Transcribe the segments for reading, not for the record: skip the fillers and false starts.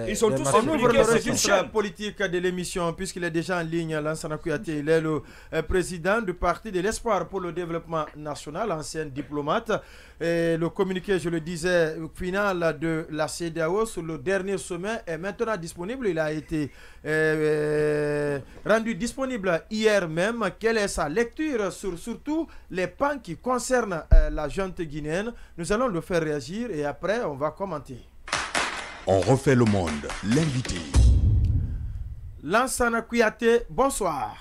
Ils sont tous on ouvre le registre politique de l'émission, puisqu'il est déjà en ligne. Lansana Kouyaté, il est le président du Parti de l'Espoir pour le développement national, ancien diplomate. Et le communiqué, je le disais, final de la CEDEAO sur le dernier sommet est maintenant disponible. Il a été rendu disponible hier même. Quelle est sa lecture sur surtout les pans qui concernent la junte guinéenne? Nous allons le faire réagir et après on va commenter. On refait le monde, l'invité. Lansana Kouyaté, bonsoir.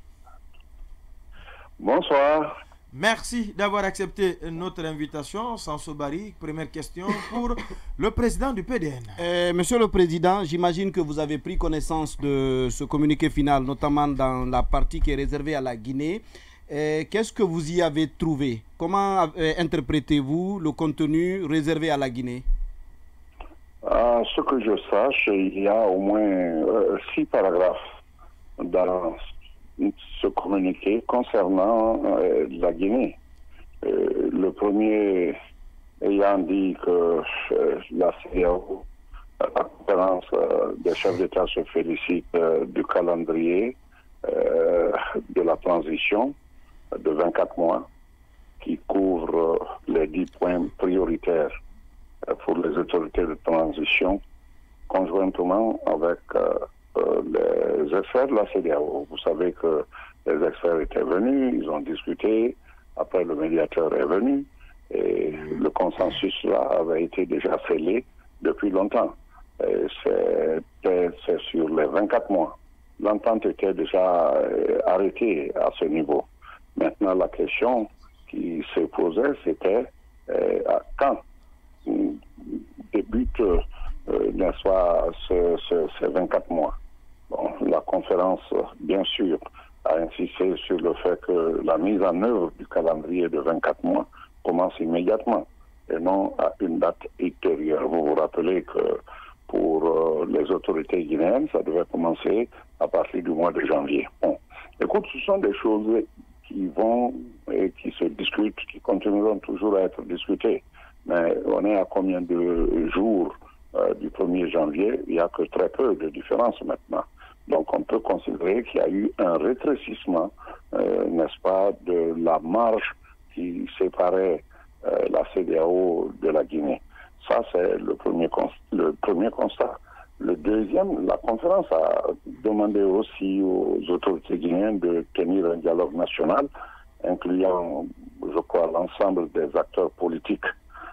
Bonsoir. Merci d'avoir accepté notre invitation. Sanso Bari, première question pour le président du PDN. Monsieur le Président, j'imagine que vous avez pris connaissance de ce communiqué final, notamment dans la partie qui est réservée à la Guinée. Qu'est-ce que vous y avez trouvé? Comment interprétez-vous le contenu réservé à la Guinée? Ce que je sache, il y a au moins 6 paragraphes dans ce communiqué concernant la Guinée. Le premier ayant dit que la CEDEAO, la conférence des chefs d'État se félicite du calendrier de la transition de 24 mois qui couvre les 10 points prioritaires pour les autorités de transition, conjointement avec les experts de la CEDEAO. Vous savez que les experts étaient venus, ils ont discuté, après le médiateur est venu, et le consensus là avait été déjà scellé depuis longtemps. C'est sur les 24 mois. L'entente était déjà arrêtée à ce niveau. Maintenant, la question qui se posait, c'était quand débute, n'est-ce pas, ces 24 mois. Bon, la conférence, bien sûr, a insisté sur le fait que la mise en œuvre du calendrier de 24 mois commence immédiatement et non à une date ultérieure. Vous vous rappelez que pour les autorités guinéennes, ça devait commencer à partir du mois de janvier. Bon, écoute, ce sont des choses qui vont et qui se discutent, qui continueront toujours à être discutées. Mais on est à combien de jours du 1er janvier? Il n'y a que très peu de différence maintenant. Donc on peut considérer qu'il y a eu un rétrécissement, n'est-ce pas, de la marge qui séparait la CEDEAO de la Guinée. Ça, c'est le premier constat. Le deuxième, la conférence a demandé aussi aux autorités guinéennes de tenir un dialogue national, incluant, je crois, l'ensemble des acteurs politiques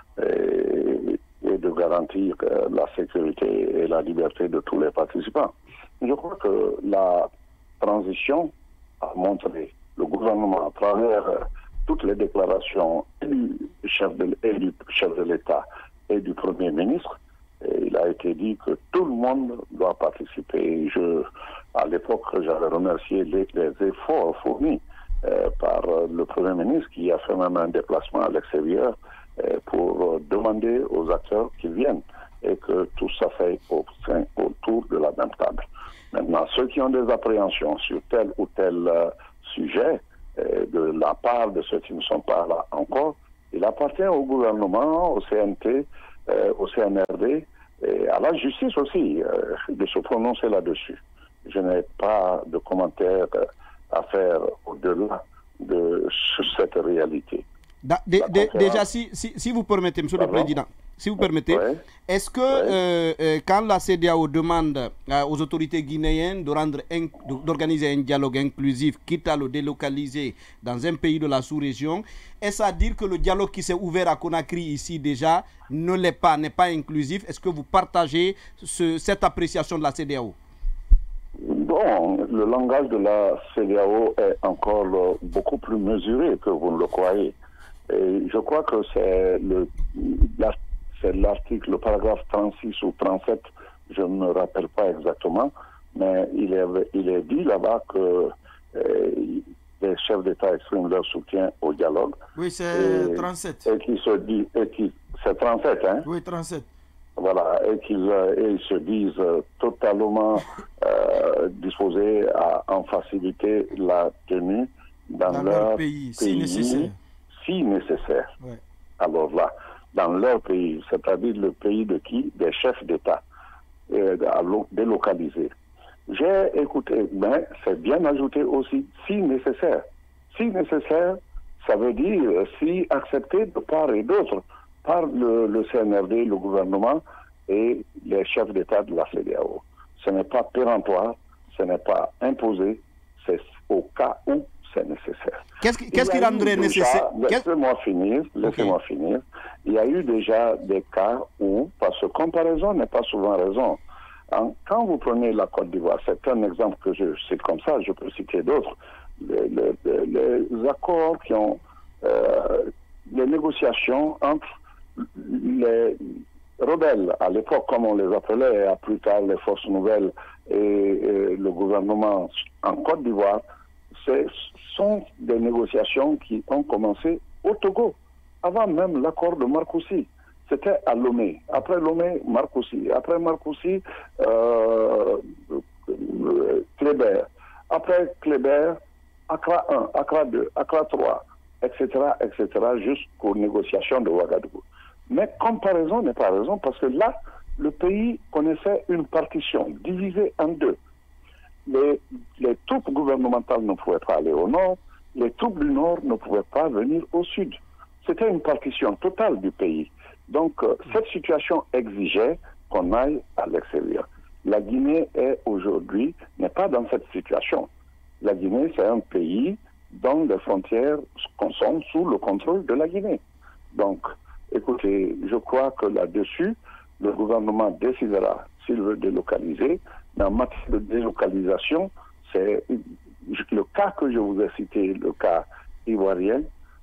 et de garantir la sécurité et la liberté de tous les participants. Je crois que la transition a montré, le gouvernement, à travers toutes les déclarations du chef de l'État et du Premier ministre, il a été dit que tout le monde doit participer. À l'époque, j'avais remercié les efforts fournis par le Premier ministre qui a fait même un déplacement à l'extérieur pour demander aux acteurs qu'ils viennent et que tout ça fait autour de la même table. Maintenant, ceux qui ont des appréhensions sur tel ou tel sujet, de la part de ceux qui ne sont pas là encore, il appartient au gouvernement, au CNT, au CNRD, et à la justice aussi, de se prononcer là-dessus. Je n'ai pas de commentaires à faire au-delà de cette réalité. Déjà, si vous permettez, Monsieur le Président, si vous permettez, est-ce que quand la CEDEAO demande aux autorités guinéennes d'organiser un dialogue inclusif, quitte à le délocaliser dans un pays de la sous-région, est-ce à dire que le dialogue qui s'est ouvert à Conakry ici déjà n'est pas inclusif? Est-ce que vous partagez cette appréciation de la CEDEAO? Bon, le langage de la CEDEAO est encore beaucoup plus mesuré que vous ne le croyez. Et je crois que c'est l'article, le paragraphe 36 ou 37, je ne me rappelle pas exactement, mais il est dit là-bas que les chefs d'État expriment leur soutien au dialogue. Oui, c'est 37. Et qui se dit, c'est 37, hein? Oui, 37. Voilà, et ils se disent totalement disposés à en faciliter la tenue dans leur pays, si nécessaire. Si nécessaire. Ouais. Alors là, dans leur pays, c'est-à-dire le pays de qui? Des chefs d'État. à délocaliser. J'ai écouté, mais c'est bien ajouté aussi, si nécessaire. Si nécessaire, ça veut dire si accepté de part et d'autre par le CNRD, le gouvernement et les chefs d'État de la CEDEAO. Ce n'est pas péremptoire, ce n'est pas imposé, c'est au cas où c'est nécessaire. Qu'est-ce qui rendrait nécessaire? Laissez-moi finir. Il y a eu déjà des cas où, parce que comparaison n'est pas souvent raison. Quand vous prenez la Côte d'Ivoire, c'est un exemple que je cite comme ça, je peux citer d'autres, les accords qui ont, les négociations entre les rebelles, à l'époque comme on les appelait, et à plus tard les forces nouvelles et le gouvernement en Côte d'Ivoire, ce sont des négociations qui ont commencé au Togo, avant même l'accord de Marcoussis. C'était à Lomé. Après Lomé, Marcoussis. Après Marcoussis, Kléber. Après Kléber, Accra 1, Accra 2, Accra 3, etc., jusqu'aux négociations de Ouagadougou. Mais comparaison n'est pas raison, parce que là, le pays connaissait une partition divisée en deux. Les troupes gouvernementales ne pouvaient pas aller au nord, les troupes du nord ne pouvaient pas venir au sud. C'était une partition totale du pays. Donc, cette situation exigeait qu'on aille à l'extérieur. La Guinée aujourd'hui n'est pas dans cette situation. La Guinée, c'est un pays dont les frontières sont sous le contrôle de la Guinée. Donc, écoutez, je crois que là-dessus, le gouvernement décidera s'il veut délocaliser. Mais en matière de délocalisation, c'est le cas que je vous ai cité, le cas ivoirien.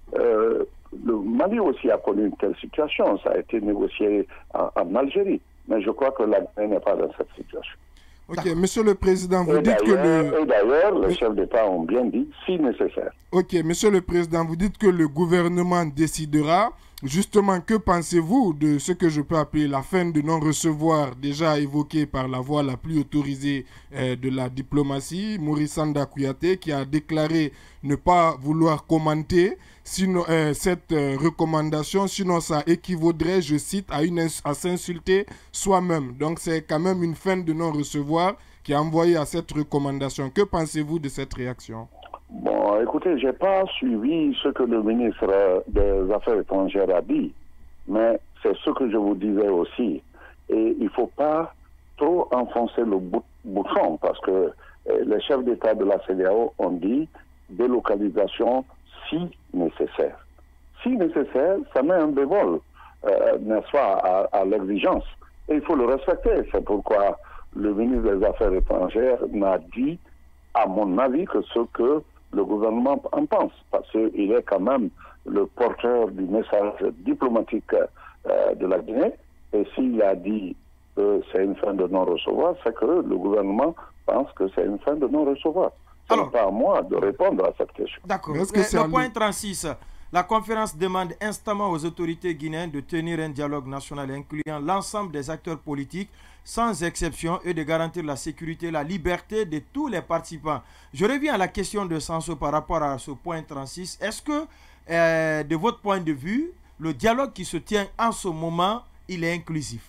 Le Mali aussi a connu une telle situation. Ça a été négocié en Algérie. Mais je crois que la Guinée n'est pas dans cette situation. Ok, Monsieur le Président, vous dites que Et d'ailleurs, les chefs d'État ont bien dit, si nécessaire. Ok, Monsieur le Président, vous dites que le gouvernement décidera. Justement, que pensez-vous de ce que je peux appeler la fin de non-recevoir, déjà évoquée par la voix la plus autorisée de la diplomatie, Maurice Sanda Kouyaté, qui a déclaré ne pas vouloir commenter cette recommandation, sinon ça équivaudrait, je cite, à s'insulter soi-même. Donc c'est quand même une fin de non-recevoir qui a envoyé à cette recommandation. Que pensez-vous de cette réaction? Bon, écoutez, je n'ai pas suivi ce que le ministre des Affaires étrangères a dit, mais c'est ce que je vous disais aussi. Et il ne faut pas trop enfoncer le bouchon, parce que les chefs d'État de la CEDEAO ont dit délocalisation si nécessaire. Si nécessaire, ça met un bémol, n'est-ce pas, à l'exigence. Et il faut le respecter. C'est pourquoi le ministre des Affaires étrangères n'a dit, à mon avis, que ce que le gouvernement en pense, parce qu'il est quand même le porteur du message diplomatique de la Guinée. Et s'il a dit que c'est une fin de non-recevoir, c'est que le gouvernement pense que c'est une fin de non-recevoir. Ce n'est pas à moi de répondre à cette question. D'accord. Le point 36. La conférence demande instamment aux autorités guinéennes de tenir un dialogue national incluant l'ensemble des acteurs politiques, sans exception, et de garantir la sécurité et la liberté de tous les participants. Je reviens à la question de Sanso par rapport à ce point 36. Est-ce que, de votre point de vue, le dialogue qui se tient en ce moment, il est inclusif?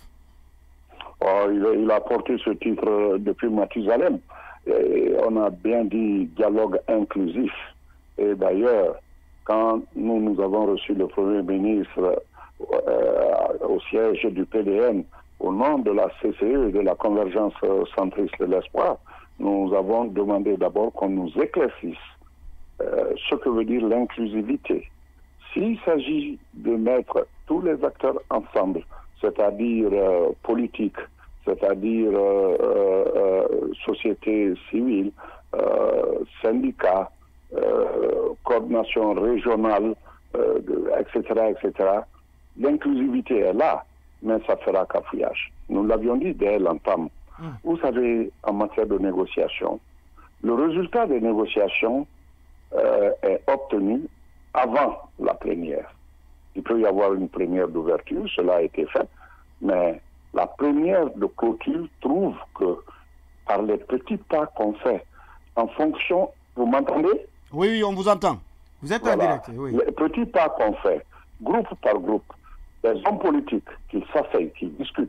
Il a porté ce titre depuis Mathusalem. On a bien dit dialogue inclusif. Et d'ailleurs, quand nous avons reçu le Premier ministre au siège du PDN, au nom de la CCE et de la Convergence centriste de l'espoir, nous avons demandé d'abord qu'on nous éclaircisse ce que veut dire l'inclusivité. S'il s'agit de mettre tous les acteurs ensemble, c'est-à-dire politique, c'est-à-dire société civile, syndicats, coordination régionale, etc., l'inclusivité est là, mais ça fera cafouillage. Nous l'avions dit dès l'entame. Vous savez, en matière de négociation, le résultat des négociations est obtenu avant la plénière. Il peut y avoir une plénière d'ouverture, cela a été fait, mais la plénière de clôture trouve que par les petits pas qu'on fait, en fonction... Vous m'entendez? Oui, on vous entend. Vous êtes en direct, oui. Les petits pas qu'on fait, groupe par groupe, les hommes politiques qui s'asseyent, qui discutent,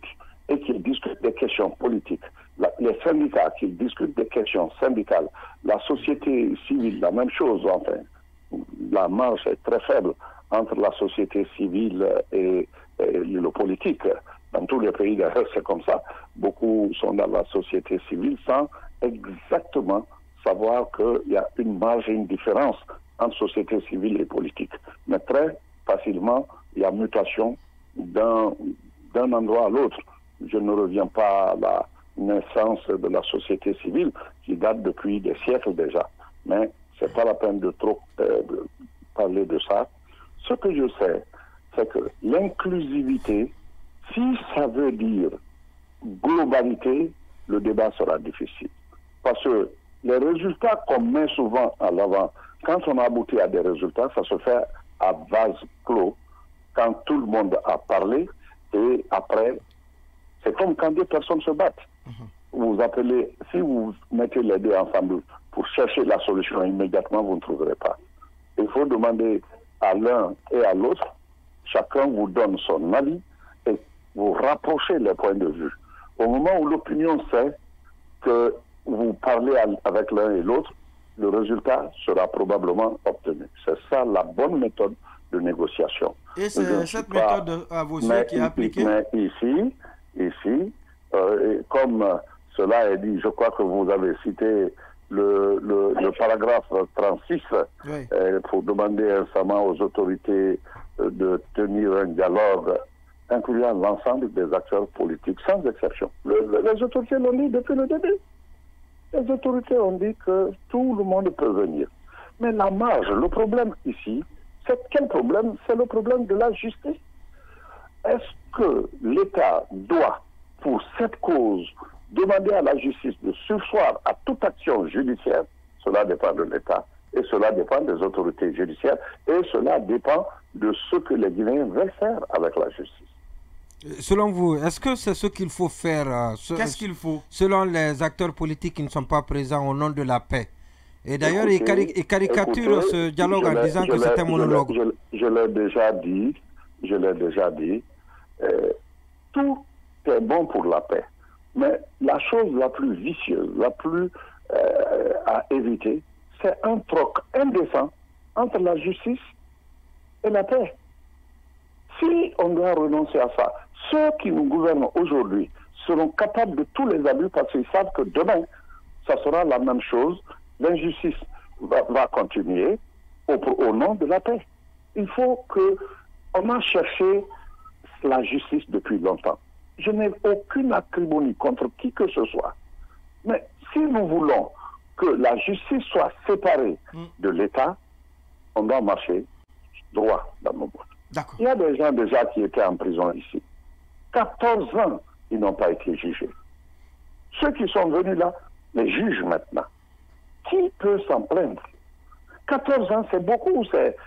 et qu'ils discutent des questions politiques, les syndicats qu'ils discutent des questions syndicales, la société civile, la même chose, enfin, la marge est très faible entre la société civile et le politique. Dans tous les pays, d'ailleurs, c'est comme ça. Beaucoup sont dans la société civile sans exactement savoir qu'il y a une marge et une différence entre société civile et politique. Mais très facilement, il y a mutation d'un endroit à l'autre. Je ne reviens pas à la naissance de la société civile qui date depuis des siècles déjà. Mais c'est pas la peine de trop parler de ça. Ce que je sais, c'est que l'inclusivité, si ça veut dire globalité, le débat sera difficile. Parce que les résultats qu'on met souvent à l'avant, quand on aboutit à des résultats, ça se fait à vase clos, quand tout le monde a parlé, et après, c'est comme quand deux personnes se battent. Vous appelez, si vous mettez les deux ensemble pour chercher la solution immédiatement, vous ne trouverez pas. Il faut demander à l'un et à l'autre, chacun vous donne son avis et vous rapprochez les points de vue. Au moment où l'opinion sait que vous parlez avec l'un et l'autre, le résultat sera probablement obtenu. C'est ça la bonne méthode de négociation. Et c'est cette méthode à vos yeux qui est appliquée? Mais ici, comme cela est dit, je crois que vous avez cité le paragraphe 36 oui. Pour demander récemment aux autorités de tenir un dialogue incluant l'ensemble des acteurs politiques, sans exception. Les autorités l'ont dit depuis le début. Les autorités ont dit que tout le monde peut venir. Mais la marge, le problème ici, c'est quel problème? C'est le problème de la justice. Est-ce que l'État doit, pour cette cause, demander à la justice de surseoir à toute action judiciaire? Cela dépend de l'État et cela dépend des autorités judiciaires et cela dépend de ce que les Guinéens veulent faire avec la justice. Selon vous, est-ce que c'est ce qu'il faut faire Qu'est-ce qu'il faut? Selon les acteurs politiques qui ne sont pas présents au nom de la paix. Et d'ailleurs, ils caricaturent ce dialogue en disant que c'est un monologue. Je l'ai déjà dit, tout est bon pour la paix. Mais la chose la plus vicieuse, la plus à éviter, c'est un troc indécent entre la justice et la paix. Si on doit renoncer à ça, ceux qui nous gouvernent aujourd'hui seront capables de tous les abus parce qu'ils savent que demain, ça sera la même chose. L'injustice va continuer au nom de la paix. Il faut que... On a cherché la justice depuis longtemps. Je n'ai aucune acrimonie contre qui que ce soit. Mais si nous voulons que la justice soit séparée de l'État, on doit marcher droit dans nos boîtes. Il y a des gens déjà qui étaient en prison ici. 14 ans, ils n'ont pas été jugés. Ceux qui sont venus là, les jugent maintenant. Qui peut s'en plaindre? 14 ans, c'est beaucoup, c'est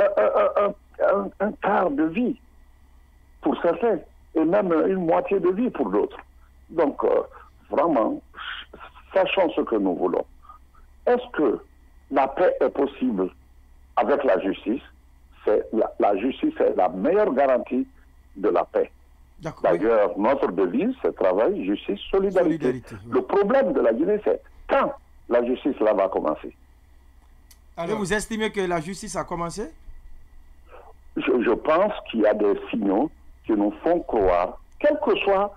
un quart de vie pour certains, et même une moitié de vie pour d'autres. Donc, vraiment, sachons ce que nous voulons. Est-ce que la paix est possible avec la justice? La justice est la meilleure garantie de la paix. D'ailleurs, notre devise, c'est travail, justice, solidarité. Le problème de la Guinée, c'est quand la justice là va commencer. Alors, vous estimez que la justice a commencé? Je pense qu'il y a des signaux qui nous font croire, quelles que soient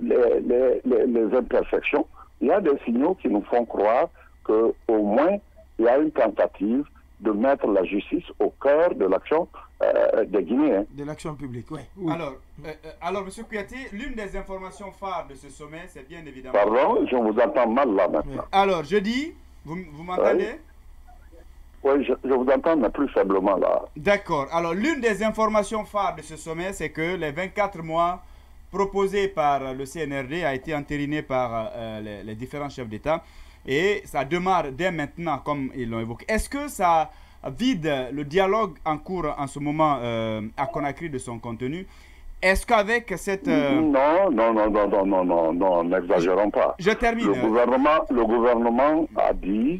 les imperfections, il y a des signaux qui nous font croire qu'au moins il y a une tentative de mettre la justice au cœur de l'action des Guinéens. De l'action publique, oui. Alors, M. Kouyaté, l'une des informations phares de ce sommet, c'est bien évidemment... Pardon, je vous entends mal là maintenant. Oui. Alors, je dis, vous m'entendez? Oui, je vous entends, mais plus faiblement là. D'accord. Alors, l'une des informations phares de ce sommet, c'est que les 24 mois proposés par le CNRD a été entériné par les différents chefs d'État. Et ça démarre dès maintenant, comme ils l'ont évoqué. Est-ce que ça vide le dialogue en cours en ce moment à Conakry de son contenu? Est-ce qu'avec cette... Non, n'exagérons pas. Je termine. Le gouvernement a dit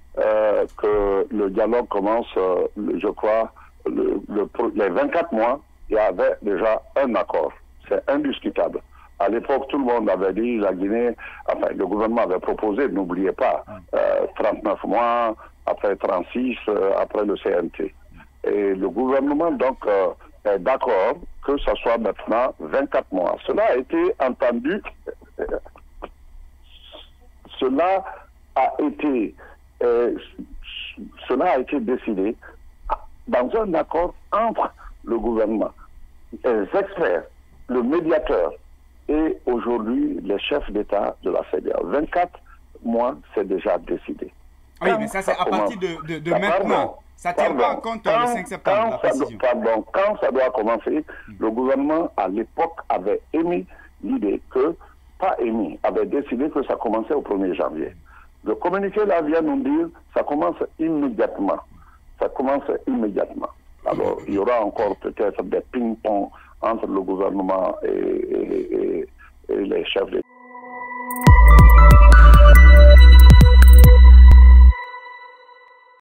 que le dialogue commence, je crois, les 24 mois, il y avait déjà un accord. C'est indiscutable. À l'époque, tout le monde avait dit, la Guinée, enfin, le gouvernement avait proposé, n'oubliez pas, 39 mois, après 36, après le CNT. Et le gouvernement, donc, est d'accord que ce soit maintenant 24 mois. Cela a été entendu, cela a été décidé dans un accord entre le gouvernement, les experts, le médiateur et aujourd'hui les chefs d'État de la CEDEAO. 24 mois, c'est déjà décidé. Oui, mais ça c'est à partir de maintenant. Ça ne tient pas en compte le 5 septembre, la précision. Quand ça doit commencer, le gouvernement à l'époque avait émis l'idée que, avait décidé que ça commençait au 1er janvier. Le communiqué là vient nous dire ça commence immédiatement. Ça commence immédiatement. Alors, il y aura encore peut-être des ping-pong entre le gouvernement et les chefs d'État.